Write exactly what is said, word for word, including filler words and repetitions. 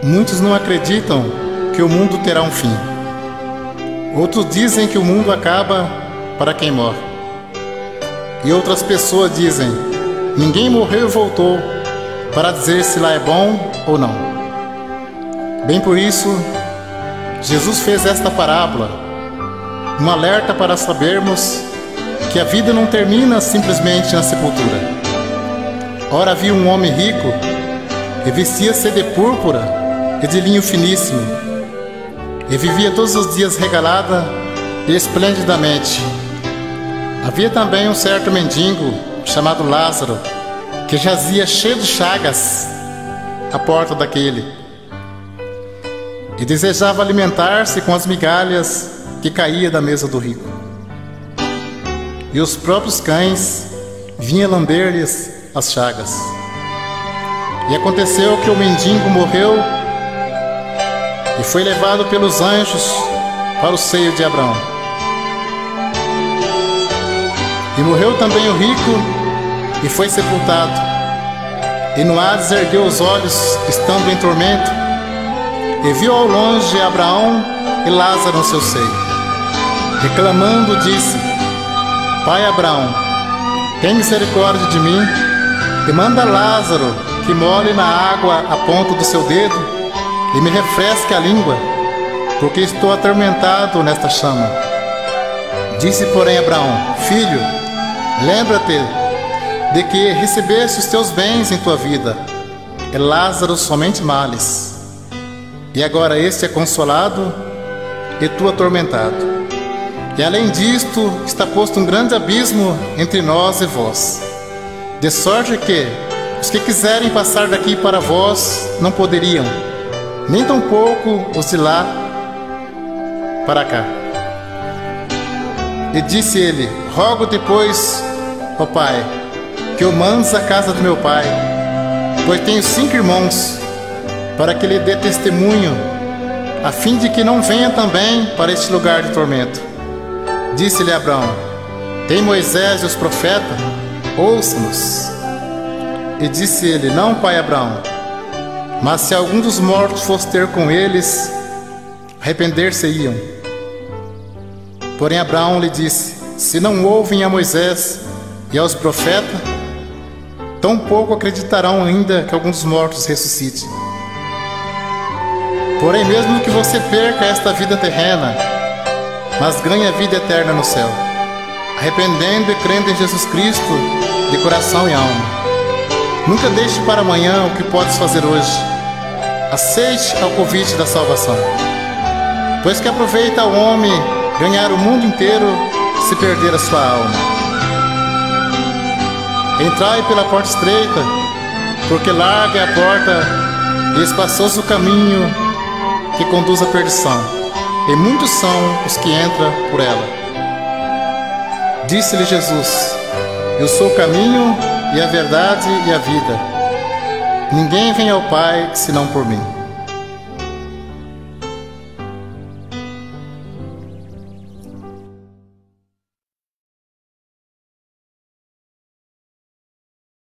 Muitos não acreditam que o mundo terá um fim. Outros dizem que o mundo acaba para quem morre. E outras pessoas dizem: ninguém morreu e voltou, para dizer se lá é bom ou não. Bem por isso, Jesus fez esta parábola, um alerta para sabermos que a vida não termina simplesmente na sepultura. Ora, havia um homem rico que vestia-se de púrpura e de linho finíssimo, e vivia todos os dias regalada e esplendidamente. Havia também um certo mendigo chamado Lázaro, que jazia cheio de chagas à porta daquele, e desejava alimentar-se com as migalhas que caía da mesa do rico. E os próprios cães vinham lamber-lhes as chagas. E aconteceu que o mendigo morreu e foi levado pelos anjos para o seio de Abraão. E morreu também o rico e foi sepultado. E no Hades ergueu os olhos, estando em tormento, e viu ao longe Abraão e Lázaro no seu seio. Reclamando, disse: Pai Abraão, tem misericórdia de mim e manda Lázaro que molhe na água a ponta do seu dedo e me refresque a língua, porque estou atormentado nesta chama. Disse, porém, Abraão: Filho, lembra-te de que recebeste os teus bens em tua vida, e Lázaro somente males. E agora este é consolado e tu atormentado. E além disto, está posto um grande abismo entre nós e vós, de sorte que os que quiserem passar daqui para vós não poderiam, nem tampouco os de lá para cá. E disse ele: Rogo-te, pois, ó Pai, que o mandes à casa do meu pai, pois tenho cinco irmãos, para que lhe dê testemunho, a fim de que não venha também para este lugar de tormento. Disse-lhe Abraão: Tem Moisés e os profetas? Ouça-nos. E disse ele: Não, pai Abraão, mas se algum dos mortos fosse ter com eles, arrepender-se-iam. Porém Abraão lhe disse: Se não ouvem a Moisés e aos profetas, tampouco acreditarão ainda que algum dos mortos ressuscite. Porém, mesmo que você perca esta vida terrena, mas ganhe a vida eterna no céu, arrependendo e crendo em Jesus Cristo de coração e alma. Nunca deixe para amanhã o que podes fazer hoje. Aceite ao convite da salvação. Pois que aproveita o homem ganhar o mundo inteiro se perder a sua alma. Entrai pela porta estreita, porque larga é a porta e espaçoso o caminho que conduz à perdição, e muitos são os que entram por ela. Disse-lhe Jesus: Eu sou o caminho e a verdade e a vida. Ninguém vem ao Pai senão por mim.